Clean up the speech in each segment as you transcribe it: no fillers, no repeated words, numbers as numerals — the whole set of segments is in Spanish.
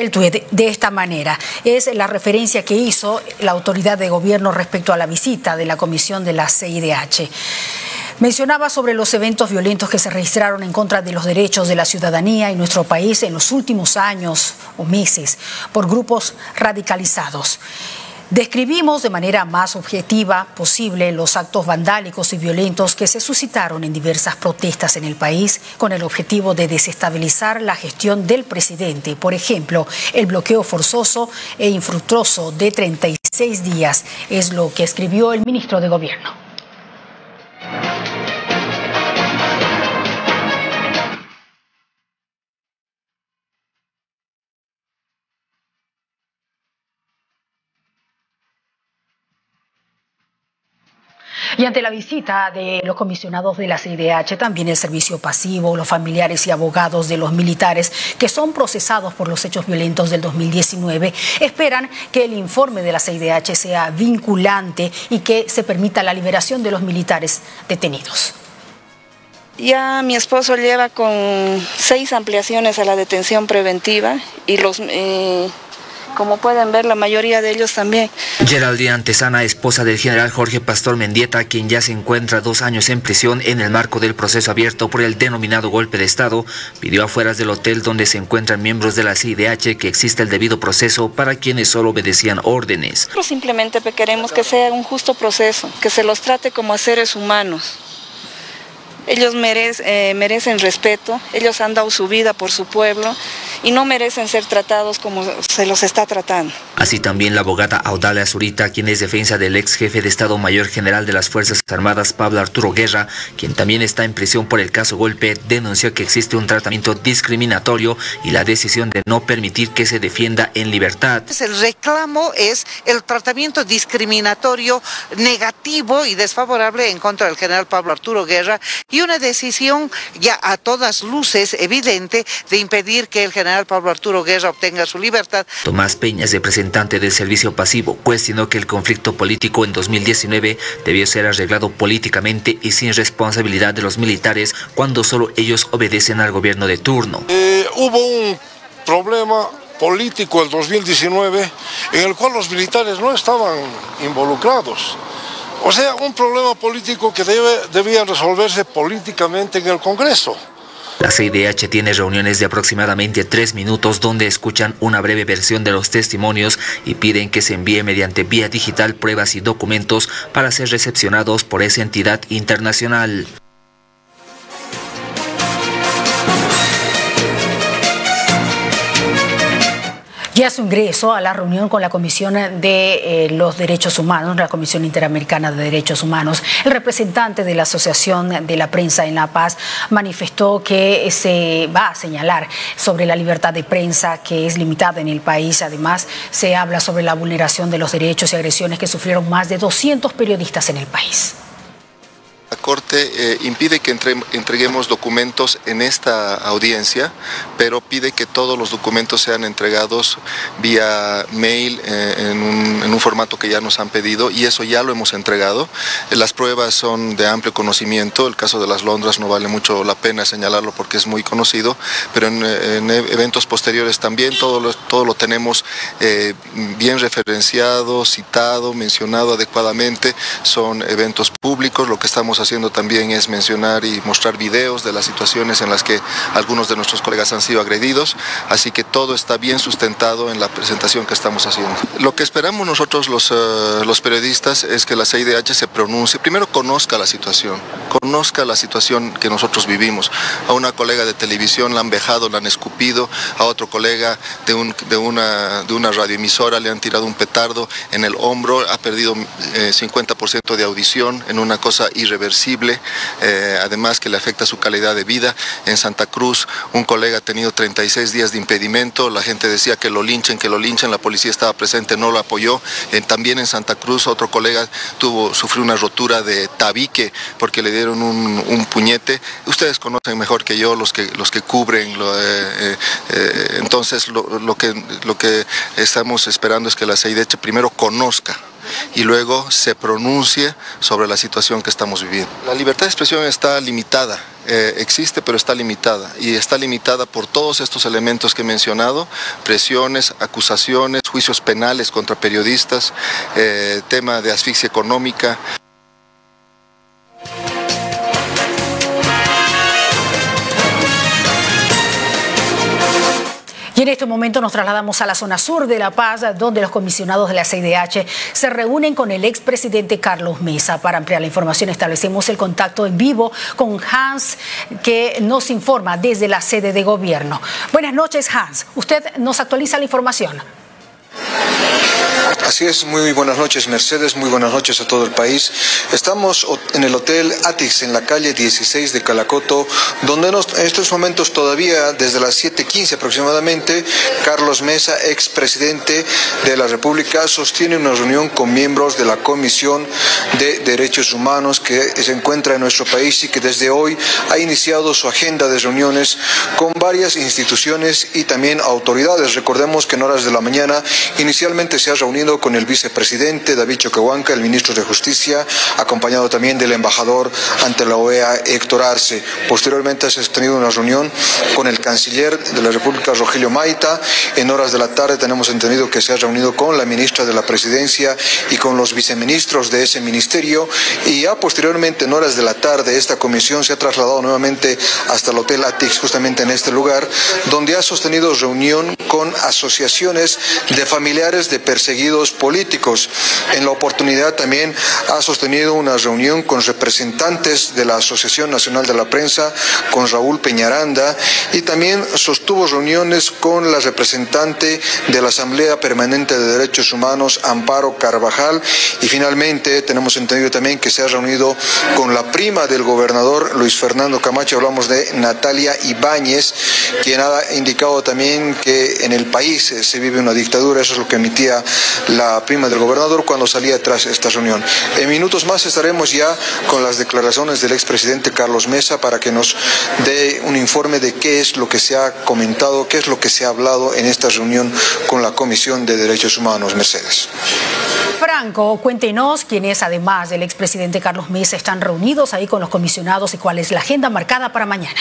el tuit de esta manera. Es la referencia que hizo la autoridad de gobierno respecto a la visita de la comisión de la CIDH. Mencionaba sobre los eventos violentos que se registraron en contra de los derechos de la ciudadanía en nuestro país en los últimos años o meses por grupos radicalizados. Describimos de manera más objetiva posible los actos vandálicos y violentos que se suscitaron en diversas protestas en el país con el objetivo de desestabilizar la gestión del presidente. Por ejemplo, el bloqueo forzoso e infructuoso de 36 días es lo que escribió el ministro de Gobierno. Y ante la visita de los comisionados de la CIDH, también el servicio pasivo, los familiares y abogados de los militares que son procesados por los hechos violentos del 2019, esperan que el informe de la CIDH sea vinculante y que se permita la liberación de los militares detenidos. Ya mi esposo lleva con 6 ampliaciones a la detención preventiva y como pueden ver, la mayoría de ellos también. Geraldine Antesana, esposa del general Jorge Pastor Mendieta, quien ya se encuentra 2 años en prisión en el marco del proceso abierto por el denominado golpe de Estado, pidió afuera del hotel donde se encuentran miembros de la CIDH que exista el debido proceso para quienes solo obedecían órdenes. Nosotros simplemente queremos que sea un justo proceso, que se los trate como a seres humanos. Ellos merecen respeto, ellos han dado su vida por su pueblo y no merecen ser tratados como se los está tratando. Así también la abogada Audalia Zurita, quien es defensa del ex jefe de Estado Mayor General de las Fuerzas Armadas, Pablo Arturo Guerra, quien también está en prisión por el caso Golpe, denunció que existe un tratamiento discriminatorio y la decisión de no permitir que se defienda en libertad. El reclamo es el tratamiento discriminatorio negativo y desfavorable en contra del general Pablo Arturo Guerra y una decisión ya a todas luces evidente de impedir que el general Pablo Arturo Guerra obtenga su libertad. Tomás Peñas, representante del servicio pasivo, cuestionó que el conflicto político en 2019 debió ser arreglado políticamente y sin responsabilidad de los militares cuando solo ellos obedecen al gobierno de turno. Hubo un problema político el 2019 en el cual los militares no estaban involucrados. O sea, un problema político que debía resolverse políticamente en el Congreso. La CIDH tiene reuniones de aproximadamente 3 minutos donde escuchan una breve versión de los testimonios y piden que se envíe mediante vía digital pruebas y documentos para ser recepcionados por esa entidad internacional. Ya su ingreso a la reunión con la Comisión de los Derechos Humanos, la Comisión Interamericana de Derechos Humanos, el representante de la Asociación de la Prensa en La Paz manifestó que se va a señalar sobre la libertad de prensa que es limitada en el país. Además, se habla sobre la vulneración de los derechos y agresiones que sufrieron más de 200 periodistas en el país. La Corte impide que entreguemos documentos en esta audiencia, pero pide que todos los documentos sean entregados vía mail en un formato que ya nos han pedido y eso ya lo hemos entregado. Las pruebas son de amplio conocimiento, el caso de las Londras no vale mucho la pena señalarlo porque es muy conocido, pero en eventos posteriores también todo lo tenemos bien referenciado, citado, mencionado adecuadamente, son eventos públicos, lo que estamos haciendo también es mencionar y mostrar videos de las situaciones en las que algunos de nuestros colegas han sido agredidos, así que todo está bien sustentado en la presentación que estamos haciendo. Lo que esperamos nosotros los periodistas es que la CIDH se pronuncie, primero conozca la situación que nosotros vivimos. A una colega de televisión la han vejado, la han escupido, a otro colega de una radioemisora le han tirado un petardo en el hombro, ha perdido 50% de audición en una cosa irreversible, además que le afecta su calidad de vida. En Santa Cruz un colega ha tenido 36 días de impedimento, la gente decía que lo linchen, la policía estaba presente, no lo apoyó. También en Santa Cruz otro colega sufrió una rotura de tabique porque le dieron un puñete. Ustedes conocen mejor que yo los que cubren, entonces lo que estamos esperando es que la CIDH primero conozca y luego se pronuncie sobre la situación que estamos viviendo. La libertad de expresión está limitada, existe pero está limitada, y está limitada por todos estos elementos que he mencionado: presiones, acusaciones, juicios penales contra periodistas, tema de asfixia económica. Y en este momento nos trasladamos a la zona sur de La Paz, donde los comisionados de la CIDH se reúnen con el expresidente Carlos Mesa. Para ampliar la información establecemos el contacto en vivo con Hans, que nos informa desde la sede de gobierno. Buenas noches, Hans. Usted nos actualiza la información. Así es, muy buenas noches, Mercedes, muy buenas noches a todo el país. Estamos en el Hotel Atix, en la calle 16 de Calacoto, donde en estos momentos todavía, desde las 7:15 aproximadamente, Carlos Mesa, expresidente de la República, sostiene una reunión con miembros de la Comisión de Derechos Humanos que se encuentra en nuestro país y que desde hoy ha iniciado su agenda de reuniones con varias instituciones y también autoridades. Recordemos que en horas de la mañana inicialmente se ha reunido con el vicepresidente David Choquehuanca, el ministro de Justicia, acompañado también del embajador ante la OEA, Héctor Arce. Posteriormente se ha tenido una reunión con el canciller de la República, Rogelio Maita. En horas de la tarde tenemos entendido que se ha reunido con la ministra de la Presidencia y con los viceministros de ese ministerio, y ya posteriormente en horas de la tarde esta comisión se ha trasladado nuevamente hasta el Hotel Atix, justamente en este lugar, donde ha sostenido reunión con asociaciones de familiares de perseguidos políticos. En la oportunidad también ha sostenido una reunión con representantes de la Asociación Nacional de la Prensa, con Raúl Peñaranda, y también sostuvo reuniones con la representante de la Asamblea Permanente de Derechos Humanos, Amparo Carvajal, y finalmente tenemos entendido también que se ha reunido con la prima del gobernador Luis Fernando Camacho. Hablamos de Natalia Ibáñez, quien ha indicado también que en el país se vive una dictadura. Eso es lo que emitía la prima del gobernador cuando salía tras esta reunión. En minutos más estaremos ya con las declaraciones del expresidente Carlos Mesa para que nos dé un informe de qué es lo que se ha comentado, qué es lo que se ha hablado en esta reunión con la Comisión de Derechos Humanos. Mercedes. Franco, cuéntenos quiénes, además del expresidente Carlos Mesa, están reunidos ahí con los comisionados y cuál es la agenda marcada para mañana.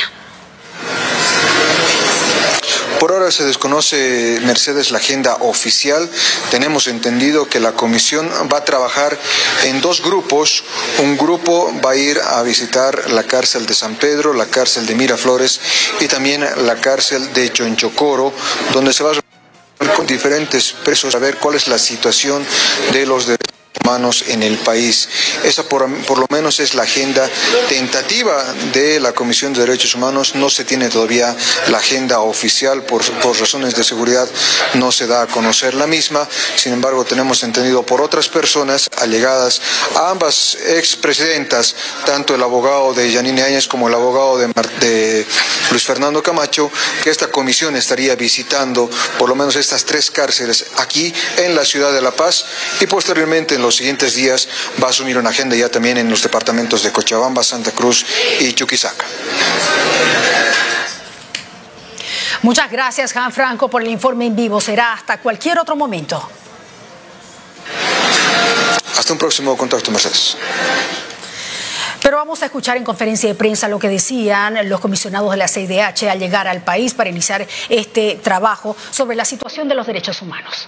Por ahora se desconoce, Mercedes, la agenda oficial. Tenemos entendido que la comisión va a trabajar en dos grupos. Un grupo va a ir a visitar la cárcel de San Pedro, la cárcel de Miraflores y también la cárcel de Chonchocoro, donde se va a reunir con diferentes presos a ver cuál es la situación de los derechos humanos en el país. Esa por lo menos es la agenda tentativa de la Comisión de Derechos Humanos. No se tiene todavía la agenda oficial, por razones de seguridad no se da a conocer la misma. Sin embargo, tenemos entendido por otras personas allegadas a ambas expresidentas, tanto el abogado de Yanine Áñez como el abogado de Luis Fernando Camacho, que esta comisión estaría visitando por lo menos estas tres cárceles aquí en la ciudad de La Paz, y posteriormente en los siguientes días va a asumir una agenda ya también en los departamentos de Cochabamba, Santa Cruz y Chuquisaca. Muchas gracias, Jan Franco, por el informe en vivo. Será hasta cualquier otro momento. Hasta un próximo contacto, Mercedes. Pero vamos a escuchar en conferencia de prensa lo que decían los comisionados de la CIDH al llegar al país para iniciar este trabajo sobre la situación de los derechos humanos.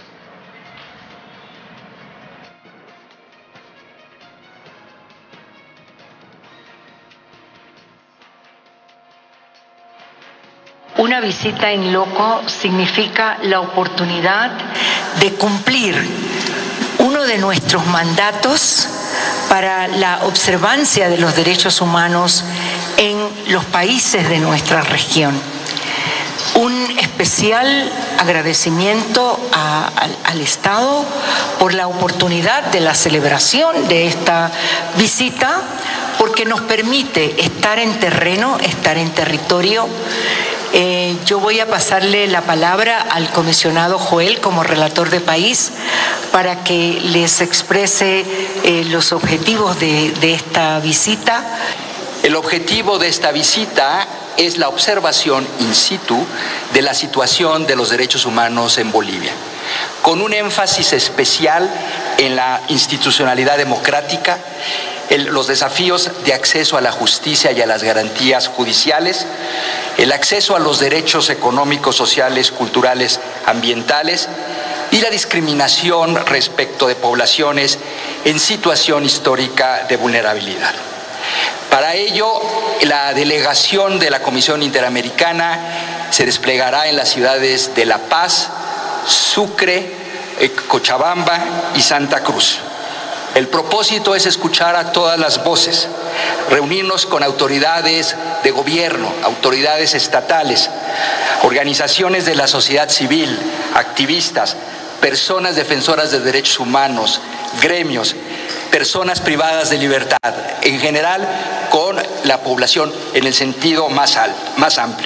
Una visita en loco significa la oportunidad de cumplir uno de nuestros mandatos para la observancia de los derechos humanos en los países de nuestra región. Un especial agradecimiento al Estado por la oportunidad de la celebración de esta visita, porque nos permite estar en terreno, estar en territorio. Yo voy a pasarle la palabra al comisionado Joel como relator de país para que les exprese los objetivos de esta visita. El objetivo de esta visita es la observación in situ de la situación de los derechos humanos en Bolivia, con un énfasis especial en la institucionalidad democrática, los desafíos de acceso a la justicia y a las garantías judiciales, el acceso a los derechos económicos, sociales, culturales, ambientales y la discriminación respecto de poblaciones en situación histórica de vulnerabilidad. Para ello, la delegación de la Comisión Interamericana se desplegará en las ciudades de La Paz, Sucre, Cochabamba y Santa Cruz. El propósito es escuchar a todas las voces, reunirnos con autoridades de gobierno, autoridades estatales, organizaciones de la sociedad civil, activistas, personas defensoras de derechos humanos, gremios, personas privadas de libertad, en general con la población en el sentido más amplio.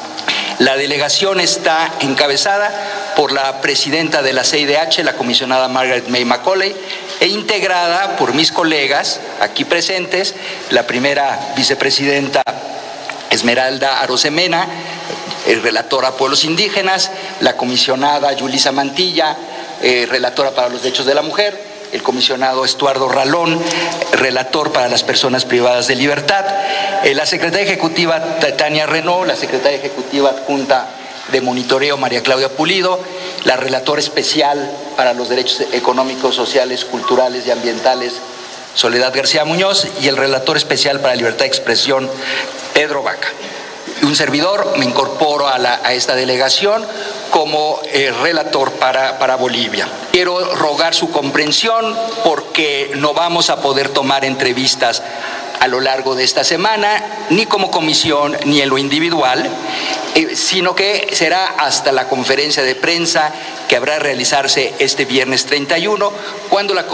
La delegación está encabezada por la presidenta de la CIDH, la comisionada Margaret May Macaulay, e integrada por mis colegas aquí presentes, la primera vicepresidenta Esmeralda Arosemena, relatora Pueblos Indígenas, la comisionada Yulisa Mantilla, relatora para los derechos de la mujer, el comisionado Estuardo Ralón, relator para las personas privadas de libertad, la secretaria ejecutiva Tania Renaud, la secretaria ejecutiva adjunta de monitoreo María Claudia Pulido, la relatora especial para los derechos económicos, sociales, culturales y ambientales Soledad García Muñoz y el relator especial para la libertad de expresión Pedro Vaca. Un servidor, me incorporo a esta delegación como relator para Bolivia. Quiero rogar su comprensión porque no vamos a poder tomar entrevistas a lo largo de esta semana, ni como comisión ni en lo individual, sino que será hasta la conferencia de prensa que habrá de realizarse este viernes 31, cuando la...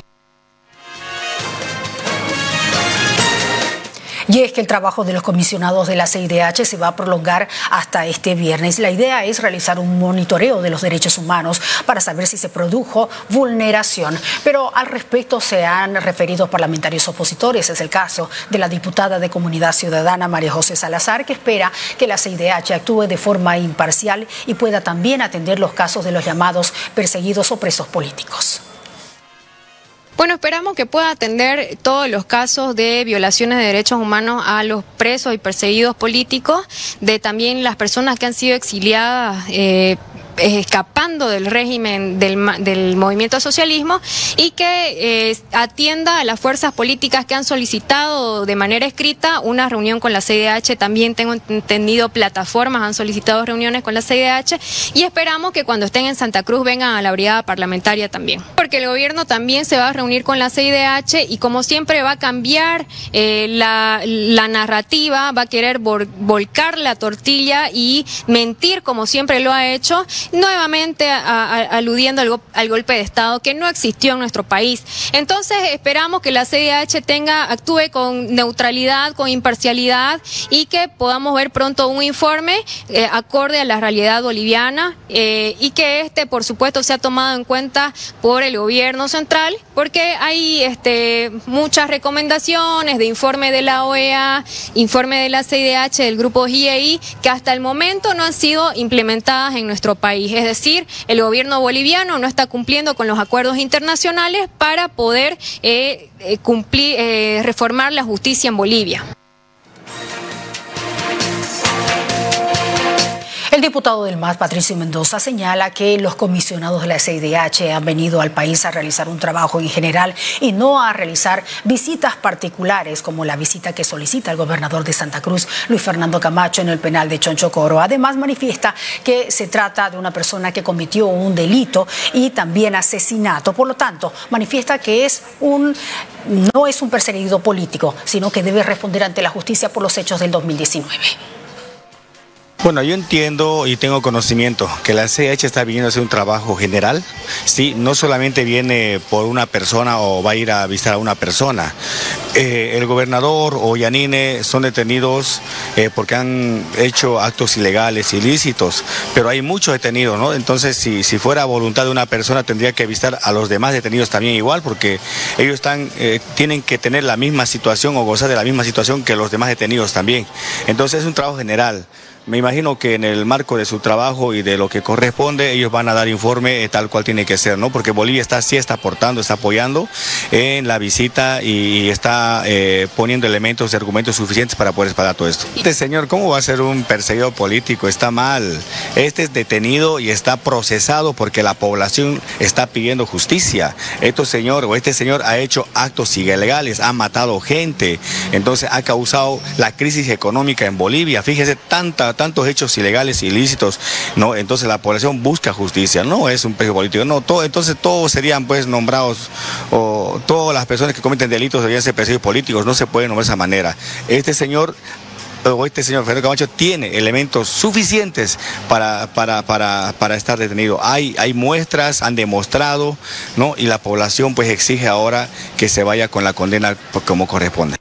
Y es que el trabajo de los comisionados de la CIDH se va a prolongar hasta este viernes. La idea es realizar un monitoreo de los derechos humanos para saber si se produjo vulneración. Pero al respecto se han referido parlamentarios opositores. Es el caso de la diputada de Comunidad Ciudadana María José Salazar, que espera que la CIDH actúe de forma imparcial y pueda también atender los casos de los llamados perseguidos o presos políticos. Bueno, esperamos que pueda atender todos los casos de violaciones de derechos humanos a los presos y perseguidos políticos, de también las personas que han sido exiliadas escapando del régimen del movimiento al socialismo, y que atienda a las fuerzas políticas que han solicitado de manera escrita una reunión con la CIDH. También tengo entendido plataformas han solicitado reuniones con la CIDH, y esperamos que cuando estén en Santa Cruz vengan a la brigada parlamentaria también, porque el gobierno también se va a reunir con la CIDH y como siempre va a cambiar la narrativa, va a querer volcar la tortilla y mentir como siempre lo ha hecho, nuevamente aludiendo al golpe de Estado que no existió en nuestro país. Entonces esperamos que la CIDH actúe con neutralidad, con imparcialidad, y que podamos ver pronto un informe acorde a la realidad boliviana, y que por supuesto sea tomado en cuenta por el gobierno central, porque hay muchas recomendaciones de informe de la OEA, informe de la CIDH, del grupo GIEI, que hasta el momento no han sido implementadas en nuestro país. Es decir, el gobierno boliviano no está cumpliendo con los acuerdos internacionales para poder reformar la justicia en Bolivia. El diputado del MAS, Patricio Mendoza, señala que los comisionados de la CIDH han venido al país a realizar un trabajo en general y no a realizar visitas particulares, como la visita que solicita el gobernador de Santa Cruz, Luis Fernando Camacho, en el penal de Chonchocoro. Además, manifiesta que se trata de una persona que cometió un delito y también asesinato. Por lo tanto, manifiesta que no es un perseguido político, sino que debe responder ante la justicia por los hechos del 2019. Bueno, yo entiendo y tengo conocimiento que la CIDH está viniendo a hacer un trabajo general, sí, no solamente viene por una persona o va a ir a visitar a una persona. El gobernador o Yanine son detenidos porque han hecho actos ilegales, ilícitos, pero hay muchos detenidos, ¿no? Entonces, si fuera voluntad de una persona, tendría que visitar a los demás detenidos también igual, porque ellos tienen que tener la misma situación o gozar de la misma situación que los demás detenidos también. Entonces, es un trabajo general. me imagino que en el marco de su trabajo y de lo que corresponde, ellos van a dar informe tal cual tiene que ser, ¿no? Porque Bolivia sí está aportando, está apoyando en la visita y está poniendo elementos y argumentos suficientes para poder respaldar todo esto. Este señor, ¿cómo va a ser un perseguido político? Está mal. Este es detenido y está procesado porque la población está pidiendo justicia. Este señor ha hecho actos ilegales, ha matado gente, entonces ha causado la crisis económica en Bolivia. Fíjese, tantos hechos ilegales, ilícitos, ¿no? Entonces la población busca justicia, no es un preso político, no, entonces todos serían pues nombrados, o todas las personas que cometen delitos deberían ser perseguidos políticos, no se puede nombrar de esa manera. Este señor Fernando Camacho tiene elementos suficientes para estar detenido. Hay muestras, han demostrado, ¿no? Y la población pues exige ahora que se vaya con la condena como corresponde.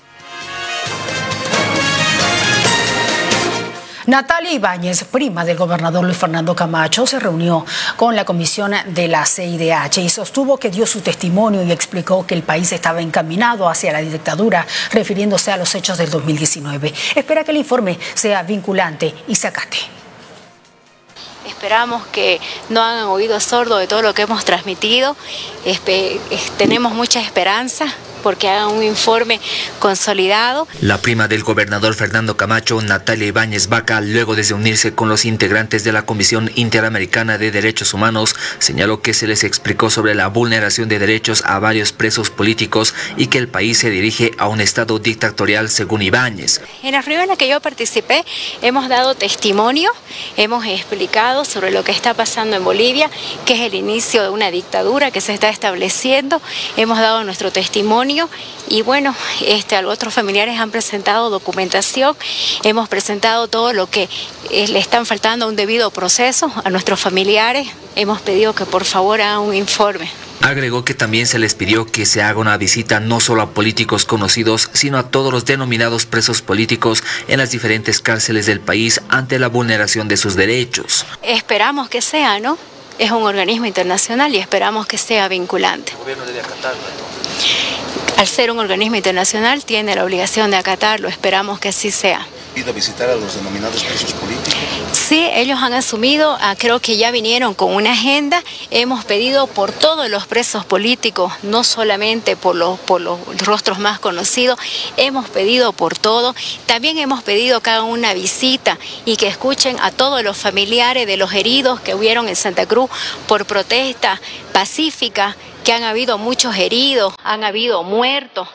Natalia Ibáñez, prima del gobernador Luis Fernando Camacho, se reunió con la comisión de la CIDH y sostuvo que dio su testimonio y explicó que el país estaba encaminado hacia la dictadura, refiriéndose a los hechos del 2019. Espera que el informe sea vinculante y se acate. Esperamos que no hagan oído sordo de todo lo que hemos transmitido. Tenemos mucha esperanza porque hagan un informe consolidado. La prima del gobernador Fernando Camacho, Natalia Ibáñez Vaca, luego de reunirse con los integrantes de la Comisión Interamericana de Derechos Humanos, señaló que se les explicó sobre la vulneración de derechos a varios presos políticos y que el país se dirige a un estado dictatorial, según Ibáñez. En la reunión en la que yo participé, hemos dado testimonio, hemos explicado sobre lo que está pasando en Bolivia, que es el inicio de una dictadura que se está estableciendo. Hemos dado nuestro testimonio y bueno, otros familiares han presentado documentación, hemos presentado todo lo que le están faltando a un debido proceso a nuestros familiares, hemos pedido que por favor hagan un informe. Agregó que también se les pidió que se haga una visita no solo a políticos conocidos, sino a todos los denominados presos políticos en las diferentes cárceles del país ante la vulneración de sus derechos. Esperamos que sea, ¿no? Es un organismo internacional y esperamos que sea vinculante. ¿El gobierno debe acatarlo entonces? Al ser un organismo internacional tiene la obligación de acatarlo, esperamos que así sea. ¿Ido a visitar a los denominados presos políticos? Sí, ellos han asumido, creo que ya vinieron con una agenda. Hemos pedido por todos los presos políticos, no solamente por los rostros más conocidos, hemos pedido por todo. También hemos pedido que hagan una visita y que escuchen a todos los familiares de los heridos que hubieron en Santa Cruz por protesta pacífica, que han habido muchos heridos, han habido muertos.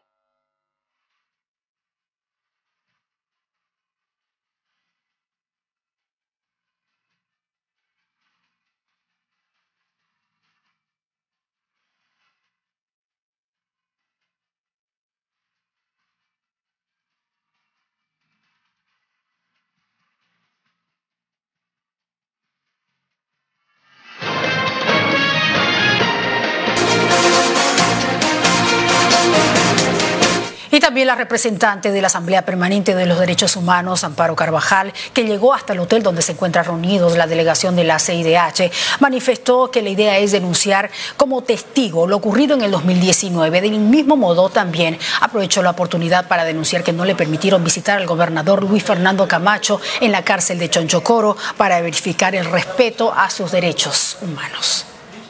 Y también la representante de la Asamblea Permanente de los Derechos Humanos, Amparo Carvajal, que llegó hasta el hotel donde se encuentra reunidos la delegación de la CIDH, manifestó que la idea es denunciar como testigo lo ocurrido en el 2019. Del mismo modo, también aprovechó la oportunidad para denunciar que no le permitieron visitar al gobernador Luis Fernando Camacho en la cárcel de Chonchocoro para verificar el respeto a sus derechos humanos.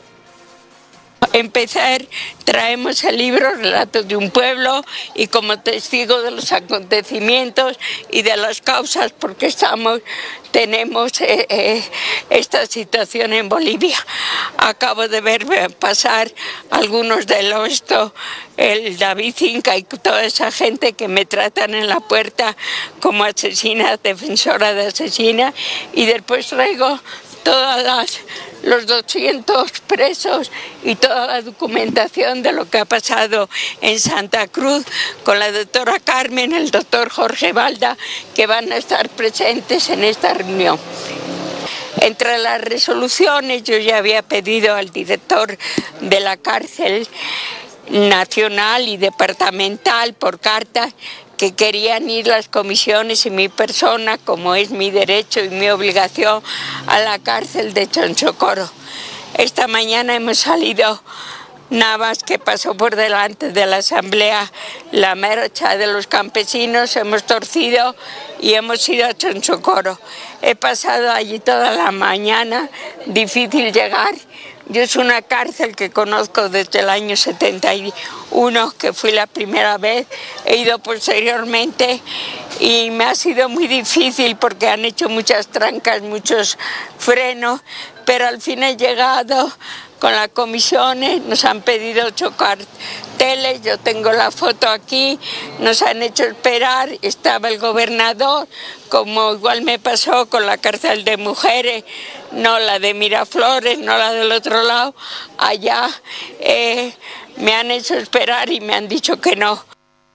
Empezar, traemos el libro Relatos de un pueblo y como testigo de los acontecimientos y de las causas por qué tenemos esta situación en Bolivia. Acabo de ver pasar algunos de el David Inca y toda esa gente que me tratan en la puerta como asesina, defensora de asesina, y después traigo los 200 presos y toda la documentación de lo que ha pasado en Santa Cruz con la doctora Carmen, el doctor Jorge Balda, que van a estar presentes en esta reunión. Entre las resoluciones yo ya había pedido al director de la cárcel nacional y departamental por carta que querían ir las comisiones y mi persona, como es mi derecho y mi obligación, a la cárcel de Chonchocoro. Esta mañana hemos salido Navas, que pasó por delante de la asamblea la marcha de los campesinos, hemos torcido y hemos ido a Chonchocoro. He pasado allí toda la mañana, difícil llegar. Yo es una cárcel que conozco desde el año 71, que fui la primera vez, he ido posteriormente y me ha sido muy difícil porque han hecho muchas trancas, muchos frenos, pero al fin he llegado con la comisión, nos han pedido 8 carteles, yo tengo la foto aquí, nos han hecho esperar, estaba el gobernador, como igual me pasó con la cárcel de mujeres, no la de Miraflores, no la del otro lado, allá me han hecho esperar y me han dicho que no.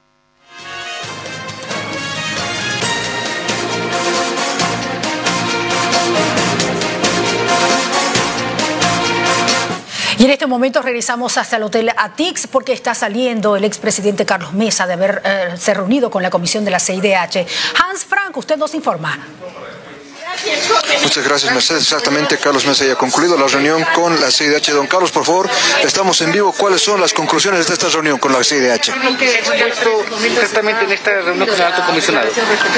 Y en este momento regresamos hasta el Hotel Atix porque está saliendo el expresidente Carlos Mesa de haberse reunido con la comisión de la CIDH. Hans Frank, usted nos informa. Muchas gracias, Mercedes. Exactamente, Carlos Mesa ya ha concluido la reunión con la CIDH. Don Carlos, por favor, estamos en vivo. ¿Cuáles son las conclusiones de esta reunión con la CIDH? ¿Qué ha expuesto exactamente en esta reunión con el alto comisionado?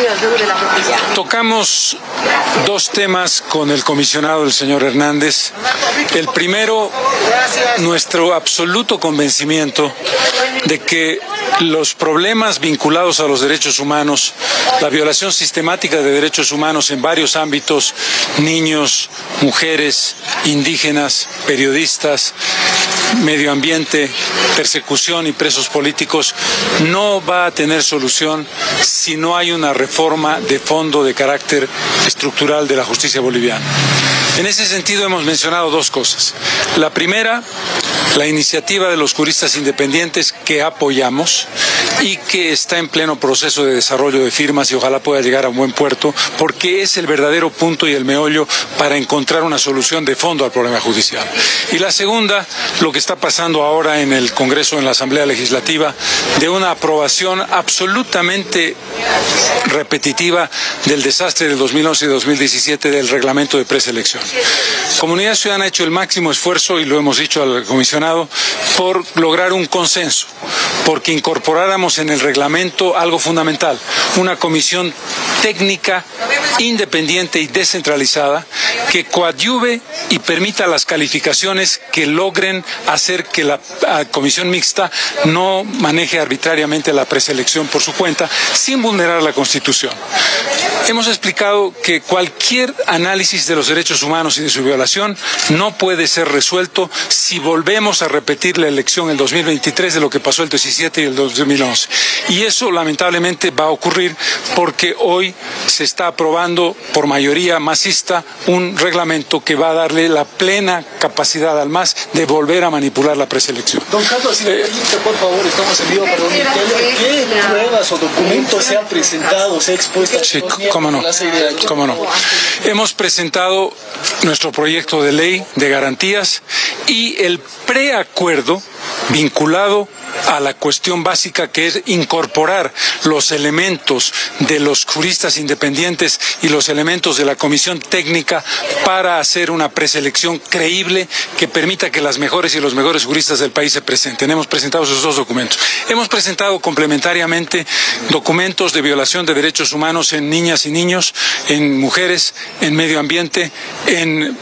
Tocamos 2 temas con el comisionado, el señor Hernández. El primero, nuestro absoluto convencimiento de que los problemas vinculados a los derechos humanos, la violación sistemática de derechos humanos en varios ámbitos, niños, mujeres, indígenas, periodistas, medio ambiente, persecución y presos políticos, no va a tener solución si no hay una reforma de fondo de carácter estructural de la justicia boliviana. En ese sentido hemos mencionado 2 cosas. La primera, la iniciativa de los juristas independientes que apoyamos y que está en pleno proceso de desarrollo de firmas y ojalá pueda llegar a un buen puerto, porque es el verdadero punto y el meollo para encontrar una solución de fondo al problema judicial. Y la segunda, lo que está pasando ahora en el Congreso, en la Asamblea Legislativa, de una aprobación absolutamente repetitiva del desastre del 2011 y 2017 del reglamento de preselección. Comunidad Ciudadana ha hecho el máximo esfuerzo, y lo hemos dicho al comisionado, por lograr un consenso, porque incorporáramos en el reglamento algo fundamental, una comisión técnica, independiente y descentralizada que coadyuve y permita las calificaciones que logren hacer que la comisión mixta no maneje arbitrariamente la preselección por su cuenta sin vulnerar la Constitución. Hemos explicado que cualquier análisis de los derechos humanos y de su violación no puede ser resuelto si volvemos a repetir la elección en el 2023 de lo que pasó el 17 y el 2011. Y eso lamentablemente va a ocurrir porque hoy se está aprobando por mayoría masista un reglamento que va a darle la plena capacidad al MAS de volver a manipular la preselección. Don Carlos, si me permite, por favor, estamos en vivo, perdón. ¿Qué pruebas o documentos se han presentado, se ha expuesto a cómo no, cómo no. Hemos presentado nuestro proyecto de ley de garantías y el preacuerdo vinculado a la cuestión básica, que es incorporar los elementos de los juristas independientes y los elementos de la comisión técnica para hacer una preselección creíble que permita que las mejores y los mejores juristas del país se presenten. Hemos presentado esos 2 documentos. Hemos presentado complementariamente documentos de violación de derechos humanos en niñas y niños, en mujeres, en medio ambiente, en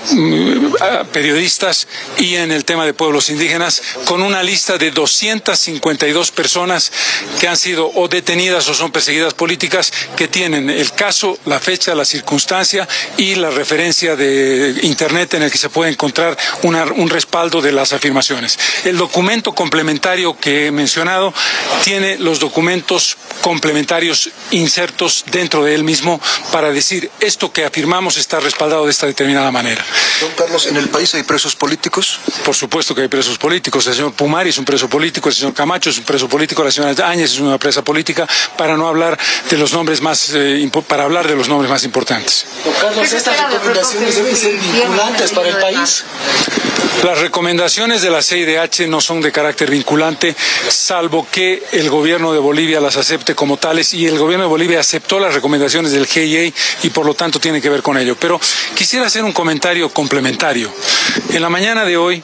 periodistas y en el tema de pueblos indígenas, con una lista de 252 personas que han sido o detenidas o son perseguidas políticas, que tienen el caso, la fecha, la circunstancia y la referencia de internet en el que se puede encontrar un respaldo de las afirmaciones. El documento complementario que he mencionado tiene los documentos complementarios insertos dentro de él mismo para decir esto que afirmamos está respaldado de esta determinada manera. Don Carlos, ¿en el país hay presos políticos? Por supuesto que hay presos políticos. El señor Pumari es un preso político, el señor señor Camacho es un preso político, la señora Áñez es una presa política, para no hablar de los nombres más, para hablar de los nombres más importantes. Don Carlos, ¿estas recomendaciones deben ser vinculantes para el país? Las recomendaciones de la CIDH no son de carácter vinculante, salvo que el gobierno de Bolivia las acepte como tales, y el gobierno de Bolivia aceptó las recomendaciones del GIEI y por lo tanto tiene que ver con ello. Pero quisiera hacer un comentario complementario. En la mañana de hoy,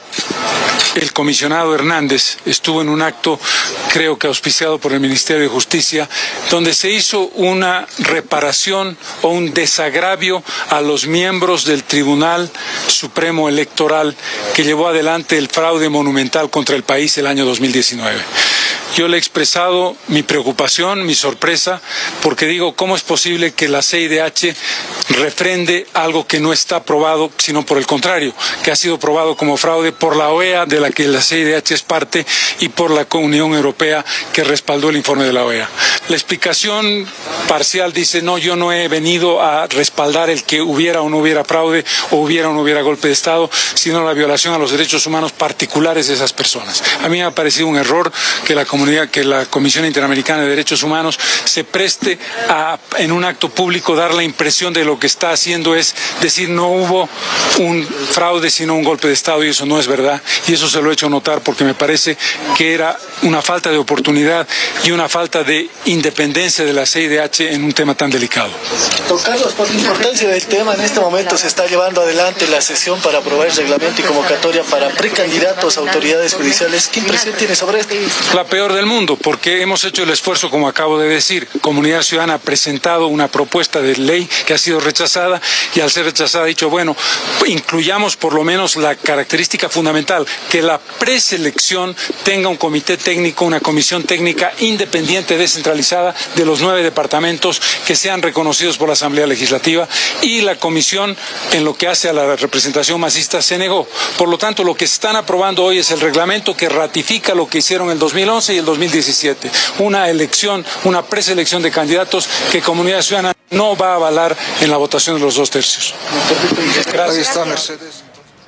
el comisionado Hernández estuvo en un acto, creo que auspiciado por el Ministerio de Justicia, donde se hizo una reparación o un desagravio a los miembros del Tribunal Supremo Electoral que llevó adelante el fraude monumental contra el país el año 2019. Yo le he expresado mi preocupación, mi sorpresa, porque digo, ¿cómo es posible que la CIDH refrende algo que no está probado, sino por el contrario, que ha sido probado como fraude por la OEA, de la que la CIDH es parte, y por la Unión Europea, que respaldó el informe de la OEA? La explicación parcial dice, no, yo no he venido a respaldar el que hubiera o no hubiera fraude, o hubiera o no hubiera golpe de Estado, sino la violación a los derechos humanos particulares de esas personas. A mí me ha parecido un error que la Comisión Interamericana de Derechos Humanos se preste a, en un acto público, dar la impresión de lo que está haciendo es decir, no hubo un fraude, sino un golpe de Estado, y eso no es verdad, y eso se lo he hecho notar porque me parece que era una falta de oportunidad y una falta de independencia de la CIDH en un tema tan delicado. Don Carlos, por la importancia del tema, en este momento se está llevando adelante la sesión para aprobar el reglamento y convocatoria para precandidatos a autoridades judiciales. ¿Qué impresión tiene sobre esto? La peor del mundo, porque hemos hecho el esfuerzo, como acabo de decir. Comunidad Ciudadana ha presentado una propuesta de ley que ha sido rechazada, y al ser rechazada ha dicho, bueno, incluyamos por lo menos la característica fundamental, que la preselección tenga un comité técnico, una comisión técnica independiente, descentralizada, de los 9 departamentos que sean reconocidos por la Asamblea Legislativa, y la comisión, en lo que hace a la representación masista, se negó. Por lo tanto, lo que están aprobando hoy es el reglamento que ratifica lo que hicieron en el 2011 y el 2017, una elección, una preselección de candidatos que Comunidad Ciudadana no va a avalar en la votación de los 2/3. Gracias. Ahí está, Mercedes.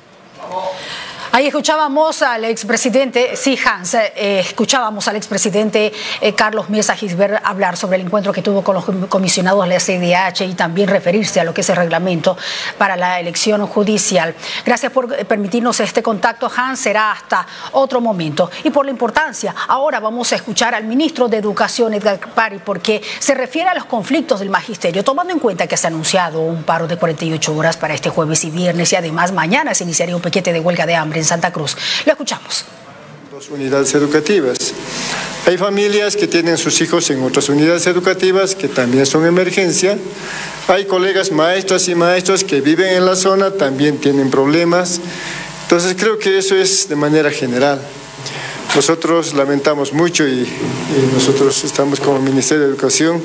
Ahí escuchábamos al expresidente, sí, Hans, escuchábamos al expresidente Carlos Mesa Gisbert hablar sobre el encuentro que tuvo con los comisionados de la CIDH y también referirse a lo que es el reglamento para la elección judicial. Gracias por permitirnos este contacto, Hans, será hasta otro momento. Y por la importancia, ahora vamos a escuchar al ministro de Educación, Edgar Pari, porque se refiere a los conflictos del magisterio, tomando en cuenta que se ha anunciado un paro de 48 horas para este jueves y viernes, y además mañana se iniciaría un piquete de huelga de hambre en Santa Cruz. Lo escuchamos. Dos unidades educativas. Hay familias que tienen sus hijos en otras unidades educativas que también son emergencia. Hay colegas maestras y maestros que viven en la zona, también tienen problemas. Entonces creo que eso es de manera general. Nosotros lamentamos mucho y nosotros estamos como Ministerio de Educación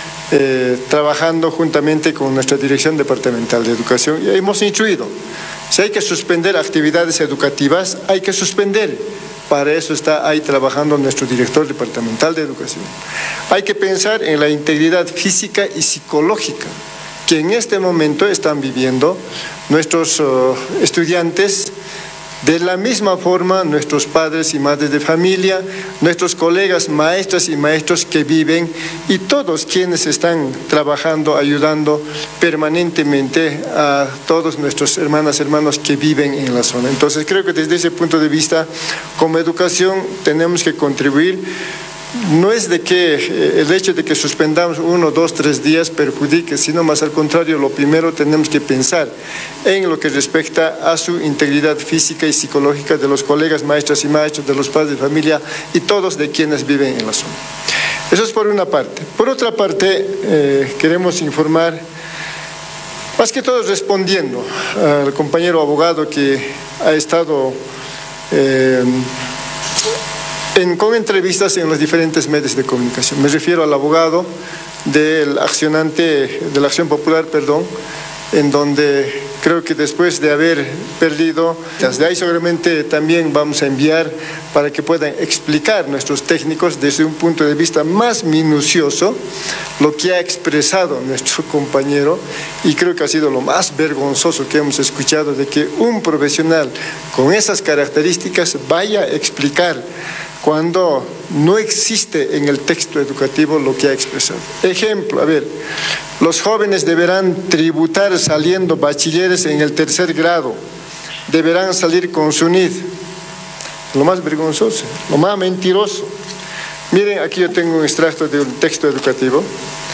trabajando juntamente con nuestra Dirección Departamental de Educación, y hemos instruido, si hay que suspender actividades educativas, hay que suspender. Para eso está ahí trabajando nuestro director departamental de Educación. Hay que pensar en la integridad física y psicológica que en este momento están viviendo nuestros estudiantes. De la misma forma, nuestros padres y madres de familia, nuestros colegas maestras y maestros que viven, y todos quienes están trabajando, ayudando permanentemente a todos nuestros hermanos que viven en la zona. Entonces creo que desde ese punto de vista, como educación, tenemos que contribuir. No es de que el hecho de que suspendamos 1, 2, 3 días perjudique, sino más al contrario, lo primero tenemos que pensar en lo que respecta a su integridad física y psicológica de los colegas maestras y maestros, de los padres de familia y todos de quienes viven en la zona. Eso es por una parte. Por otra parte, queremos informar, más que todo respondiendo al compañero abogado que ha estado con entrevistas en los diferentes medios de comunicación. Me refiero al abogado del accionante, de la Acción Popular, en donde creo que después de haber perdido, desde ahí seguramente también vamos a enviar para que puedan explicar nuestros técnicos desde un punto de vista más minucioso lo que ha expresado nuestro compañero, y creo que ha sido lo más vergonzoso que hemos escuchado, de que un profesional con esas características vaya a explicar cuando no existe en el texto educativo lo que ha expresado. Ejemplo, a ver, los jóvenes deberán tributar saliendo bachilleres en el 3er grado, deberán salir con su NID. Lo más vergonzoso, lo más mentiroso. Miren, aquí yo tengo un extracto de un texto educativo.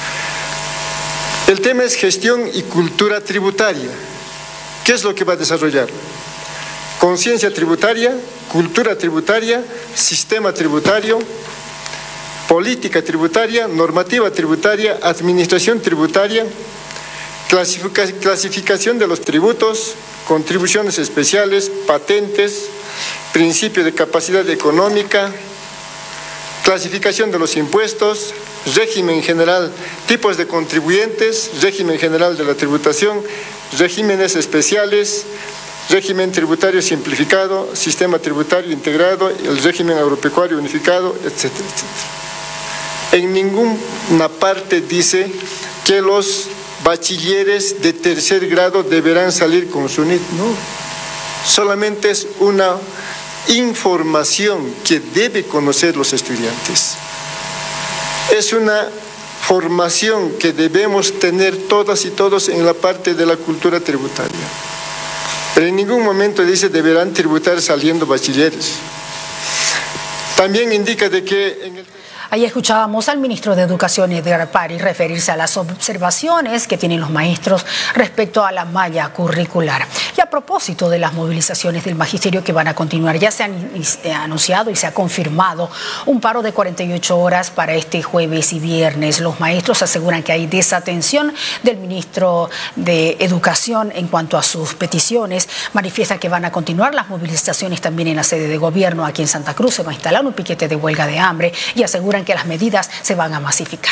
El tema es gestión y cultura tributaria. ¿Qué es lo que va a desarrollar? Conciencia tributaria, cultura tributaria, sistema tributario, política tributaria, normativa tributaria, administración tributaria, clasificación de los tributos, contribuciones especiales, patentes, principio de capacidad económica, clasificación de los impuestos, régimen general, tipos de contribuyentes, régimen general de la tributación, regímenes especiales, régimen tributario simplificado, sistema tributario integrado, el régimen agropecuario unificado, etcétera, etcétera. En ninguna parte dice que los bachilleres de 3er grado deberán salir con su NID, no. Solamente es una información que debe conocer los estudiantes. Es una formación que debemos tener todas y todos en la parte de la cultura tributaria. Pero en ningún momento dice deberán tributar saliendo bachilleres. También indica de que en el... Ahí escuchábamos al ministro de Educación, Edgar Pari, referirse a las observaciones que tienen los maestros respecto a la malla curricular. Y a propósito de las movilizaciones del magisterio que van a continuar, ya se han anunciado y se ha confirmado un paro de 48 horas para este jueves y viernes. Los maestros aseguran que hay desatención del ministro de Educación en cuanto a sus peticiones. Manifiesta que van a continuar las movilizaciones también en la sede de gobierno. Aquí en Santa Cruz se va a instalar un piquete de huelga de hambre y aseguran que las medidas se van a masificar.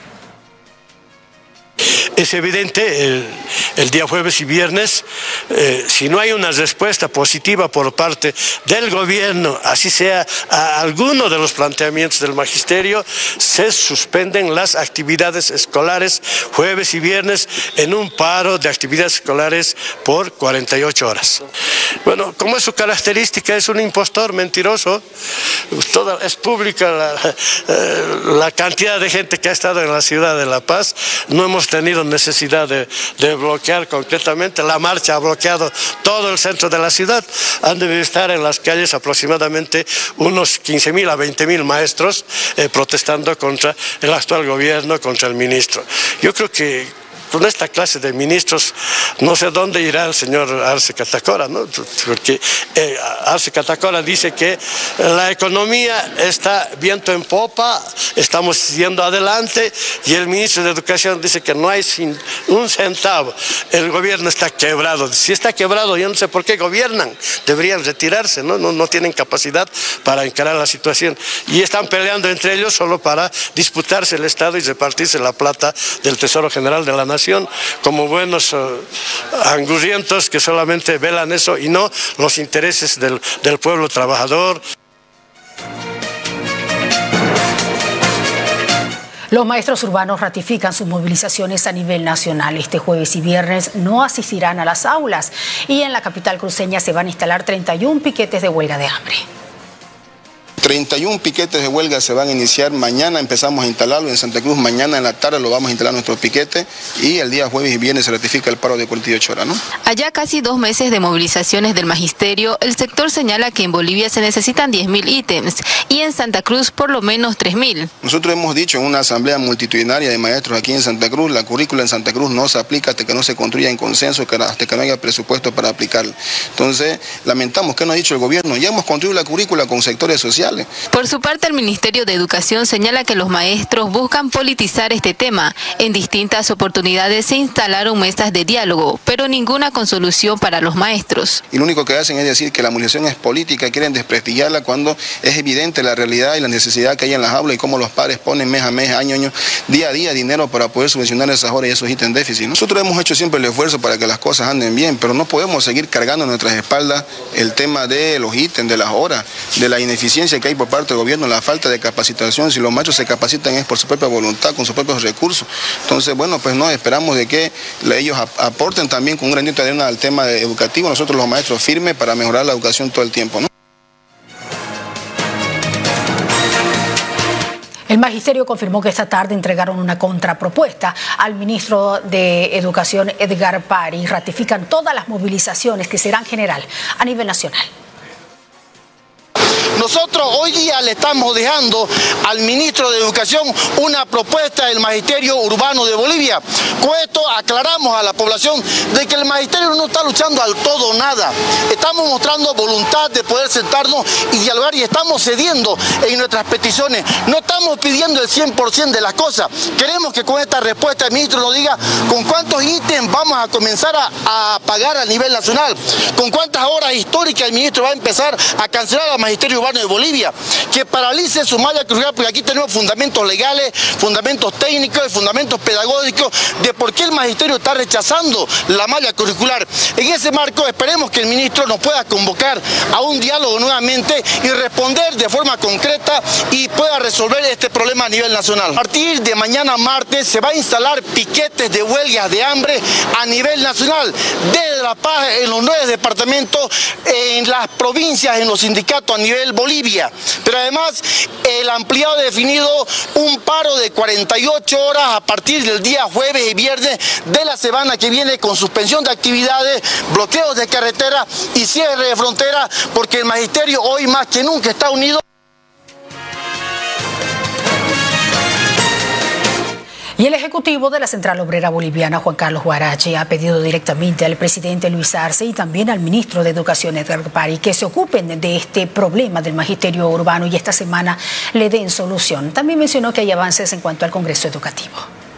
Es evidente, el día jueves y viernes, si no hay una respuesta positiva por parte del gobierno, así sea a alguno de los planteamientos del magisterio, se suspenden las actividades escolares jueves y viernes en un paro de actividades escolares por 48 horas. Bueno, como es su característica, es un impostor mentiroso, es pública la cantidad de gente que ha estado en la ciudad de La Paz. No hemos tenido necesidad de bloquear concretamente. La marcha ha bloqueado todo el centro de la ciudad. Han debido estar en las calles aproximadamente unos 15.000 a 20.000 maestros protestando contra el actual gobierno, contra el ministro. Yo creo que con esta clase de ministros no sé dónde irá el señor Arce Catacora, ¿no? Porque Arce Catacora dice que la economía está viento en popa, estamos yendo adelante, y el ministro de Educación dice que no hay un centavo, el gobierno está quebrado. Si está quebrado, yo no sé por qué gobiernan, deberían retirarse, ¿no? No tienen capacidad para encarar la situación y están peleando entre ellos solo para disputarse el Estado y repartirse la plata del Tesoro General de la Nación, como buenos angurrientos que solamente velan eso y no los intereses del pueblo trabajador. Los maestros urbanos ratifican sus movilizaciones a nivel nacional. Este jueves y viernes no asistirán a las aulas y en la capital cruceña se van a instalar 31 piquetes de huelga de hambre. 31 piquetes de huelga se van a iniciar mañana, empezamos a instalarlo en Santa Cruz, mañana en la tarde lo vamos a instalar nuestro piquete y el día jueves y viernes se ratifica el paro de 48 horas, ¿no? Allá casi 2 meses de movilizaciones del magisterio, el sector señala que en Bolivia se necesitan 10.000 ítems y en Santa Cruz por lo menos 3.000. Nosotros hemos dicho en una asamblea multitudinaria de maestros aquí en Santa Cruz, la currícula en Santa Cruz no se aplica hasta que no se construya en consenso, hasta que no haya presupuesto para aplicarla. Entonces, lamentamos que no ha dicho el gobierno, ya hemos construido la currícula con sectores sociales. Por su parte, el Ministerio de Educación señala que los maestros buscan politizar este tema. En distintas oportunidades se instalaron mesas de diálogo, pero ninguna con solución para los maestros. Y lo único que hacen es decir que la movilización es política, quieren desprestigiarla cuando es evidente la realidad y la necesidad que hay en las aulas y cómo los padres ponen mes a mes, año a año, día a día dinero para poder subvencionar esas horas y esos ítems déficit. Nosotros hemos hecho siempre el esfuerzo para que las cosas anden bien, pero no podemos seguir cargando en nuestras espaldas el tema de los ítems, de las horas, de la ineficiencia que hay por parte del gobierno, la falta de capacitación. Si los maestros se capacitan es por su propia voluntad, con sus propios recursos. Entonces, bueno, pues no, esperamos de que ellos aporten también con un granito de arena al tema educativo. Nosotros los maestros firmes para mejorar la educación todo el tiempo, ¿no? El Magisterio confirmó que esta tarde entregaron una contrapropuesta al ministro de Educación, Edgar Pari, y ratifican todas las movilizaciones que serán general a nivel nacional. Nosotros hoy día le estamos dejando al ministro de Educación una propuesta del Magisterio Urbano de Bolivia. Con esto aclaramos a la población de que el Magisterio no está luchando al todo o nada. Estamos mostrando voluntad de poder sentarnos y dialogar y estamos cediendo en nuestras peticiones. No estamos pidiendo el 100% de las cosas. Queremos que con esta respuesta el ministro nos diga con cuántos ítems vamos a comenzar a pagar a nivel nacional, con cuántas horas históricas el ministro va a empezar a cancelar al Magisterio Urbano de Bolivia, que paralice su malla curricular, porque aquí tenemos fundamentos legales, fundamentos técnicos y fundamentos pedagógicos de por qué el magisterio está rechazando la malla curricular. En ese marco esperemos que el ministro nos pueda convocar a un diálogo nuevamente y responder de forma concreta y pueda resolver este problema a nivel nacional. A partir de mañana martes se va a instalar piquetes de huelgas de hambre a nivel nacional, desde La Paz, en los 9 departamentos, en las provincias, en los sindicatos a nivel Bolivia, pero además el ampliado ha definido un paro de 48 horas a partir del día jueves y viernes de la semana que viene, con suspensión de actividades, bloqueos de carretera y cierre de frontera, porque el magisterio hoy más que nunca está unido. Y el ejecutivo de la Central Obrera Boliviana, Juan Carlos Huarache, ha pedido directamente al presidente Luis Arce y también al ministro de Educación, Edgar Pari, que se ocupen de este problema del magisterio urbano y esta semana le den solución. También mencionó que hay avances en cuanto al Congreso Educativo.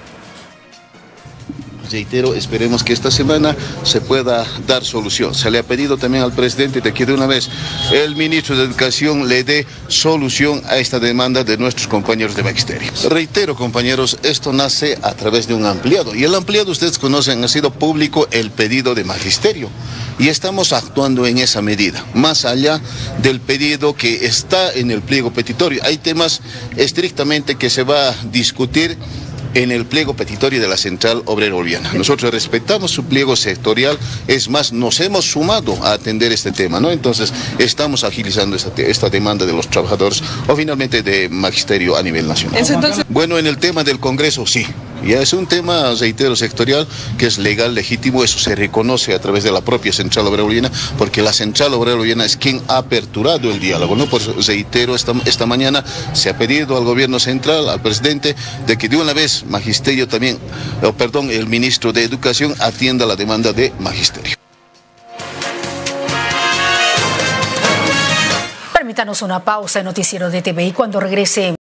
Reitero, esperemos que esta semana se pueda dar solución. Se le ha pedido también al presidente de que de una vez el ministro de Educación le dé solución a esta demanda de nuestros compañeros de magisterio. Reitero, compañeros, esto nace a través de un ampliado. Y el ampliado, ustedes conocen, ha sido público el pedido de magisterio. Y estamos actuando en esa medida, más allá del pedido que está en el pliego petitorio. Hay temas estrictamente que se va a discutir en el pliego petitorio de la Central Obrera Boliviana. Nosotros respetamos su pliego sectorial, es más, nos hemos sumado a atender este tema, ¿no? Entonces, estamos agilizando esta demanda de los trabajadores o finalmente de magisterio a nivel nacional. Entonces... Bueno, en el tema del Congreso, sí. Ya es un tema, reitero, sectorial, que es legal, legítimo, eso se reconoce a través de la propia Central Obrera Boliviana, porque la Central Obrera Boliviana es quien ha aperturado el diálogo, ¿no? Por eso, reitero, esta mañana se ha pedido al gobierno central, al presidente, de que de una vez magisterio también, el ministro de Educación atienda la demanda de magisterio. Permítanos una pausa en Noticiero de TV y cuando regrese...